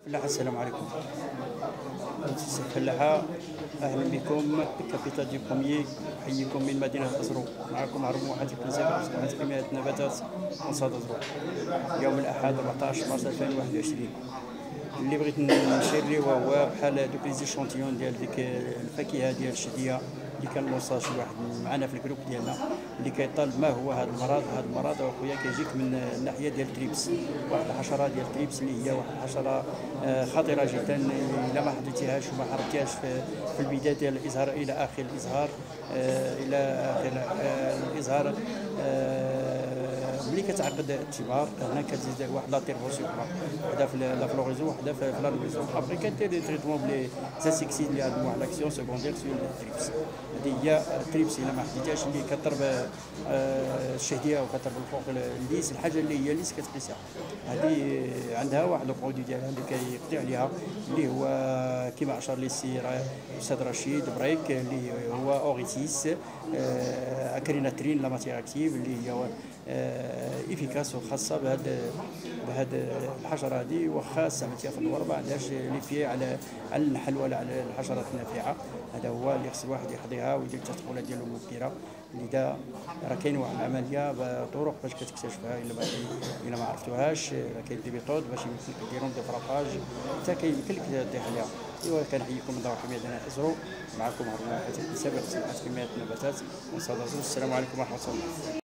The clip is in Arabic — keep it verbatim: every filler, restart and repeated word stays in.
فلاحة السلام عليكم. مؤسسة الفلاحة، أهلا بكم. كابيتال دي بوميي، أحييكم من مدينة أزرو. معكم هرم واحد في مساحة حماية نباتات منصاد أزرو. يوم الأحد أربعة عشر مارس ألفين وواحد وعشرين. اللي بغيت نشير ليه وهو بحال دوك لي زيشونتيون ديال ديك الفاكهه ديال الشديه اللي كان موصى شي واحد معنا في الجروب ديالنا اللي كيطالب ما هو هذا المرض. هذا المرض اخويا كيجيك من الناحيه ديال التريبس، واحد الحشره ديال التريبس اللي هي واحد الحشره خطيره جدا. الا ما حطيتيهاش وما حركتيهاش في البدايه ديال الازهار الى اخر الازهار الى اخر الازهار، ملي كتعقد الثمار هنا كتزيد واحد لا تيرفوسيون اخرى، وحده في لا فلوريزون وحده في لا لوميزون. ابري كدير دي تريتمون بلي زانسيكسيد اللي عندهم واحد لاكسيون سيكوندير سيو التريبس. هذه هي التريبس الا ما حديتهاش اللي كضرب الشهديه وكضرب الفوق الليس، الحاجه اللي هي الليس كتقيسها. هذه عندها واحد البرودوي ديالها اللي كيقضي عليها اللي هو كما اشار لي السي الاستاذ رشيد بريك اللي هو اوريتيس اكريناترين لا ماتير اكتيف اللي هي افيكاس وخاصه بهذا بهذا الحشره هذه. واخا استعملتيها في الدوار ما عندهاش ليفي على على النحل ولا على الحشرات النافعه. هذا هو اللي خص الواحد يحضيها ويدير التدخلات ديالو مبكره. لذا راه كاين واحد العمليه بطرق باش كتكتشفها الا ما الا ما عرفتوهاش. كاين دي ميثود باش يمكن ديرهم دي فراباج حتى كيمكن لك تطيح عليها. ايوا كنحييكم من دار حمايه ديال ازرو. معكم هارون حاتم سابق صناعه حمايه النباتات ونصاد ازرو. السلام عليكم ورحمه الله.